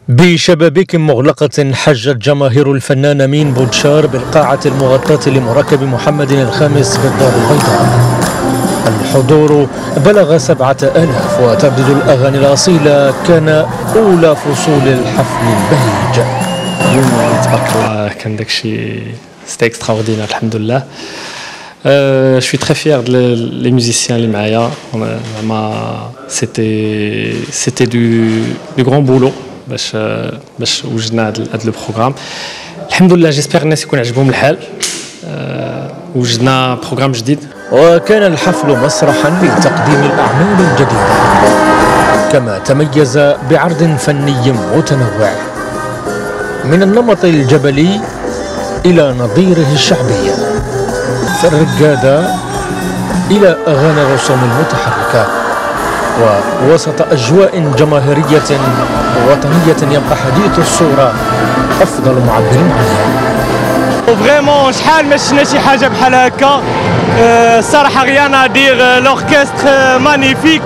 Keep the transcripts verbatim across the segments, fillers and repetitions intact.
بشبابيك مغلقة حجت جماهير الفنان أمين بودشار بالقاعة المغطاة لمركب محمد الخامس بالدار البيضاء. الحضور بلغ سبعة آلاف وتردد الأغاني الأصيلة كان أولى فصول الحفل البهيج. اليوم تبارك الله كان داكشي سيتي اكستراوردينير الحمد لله. Euh, je suis très fier de les musiciens les معايا. C'était c'était du du grand boulot باش باش وجدنا هذا لو بروغرام. الحمد لله جيسبر الناس يكون عجبهم الحال. وجدنا بروغرام جديد. وكان الحفل مسرحا لتقديم الأعمال الجديدة، كما تميز بعرض فني متنوع من النمط الجبلي إلى نظيره الشعبي، في الرقادة إلى أغاني الرسوم المتحركة، ووسط أجواء جماهيرية وطنية يبقى حديث الصورة أفضل معبر عنها. فريمون شحال ما شفنا شي حاجه بحال هكا. الصراحه غيان ادير لوركستر مانيفيك،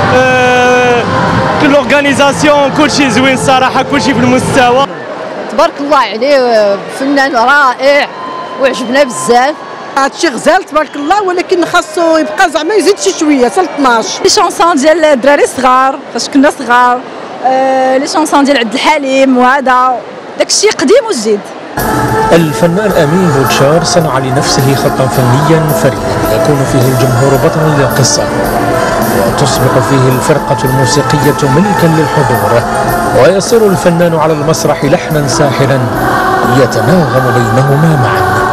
لورغانيزاسيون كلشي زوين الصراحه، كلشي في المستوى. تبارك الله عليه، فنان رائع وعجبنا بزاف. هادشي غزال تبارك الله، ولكن خاصو يبقى زعما يزيد شي شويه حتى ل اثناش. لي شونسون ديال الدراري الصغار فاش كنا صغار، آه لي شونسون ديال عبد الحليم وهذا داكشي قديم وجديد. الفنان أمين بودشار صنع لنفسه خطا فنيا فريدا يكون فيه الجمهور بطلا للقصة، وتصبح فيه الفرقة الموسيقية ملكا للحضور، ويصير الفنان على المسرح لحنا ساحرا يتناغم بينهما معا.